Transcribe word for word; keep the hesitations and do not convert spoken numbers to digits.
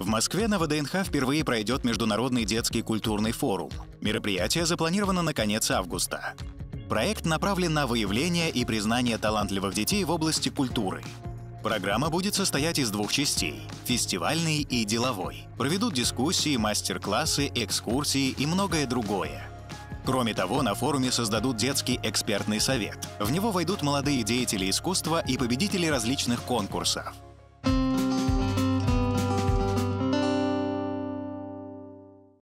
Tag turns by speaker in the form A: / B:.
A: В Москве на вэ дэ эн ха впервые пройдет Международный детский культурный форум. Мероприятие запланировано на конец августа. Проект направлен на выявление и признание талантливых детей в области культуры. Программа будет состоять из двух частей – фестивальной и деловой. Проведут дискуссии, мастер-классы, экскурсии и многое другое. Кроме того, на форуме создадут детский экспертный совет. В него войдут молодые деятели искусства и победители различных конкурсов.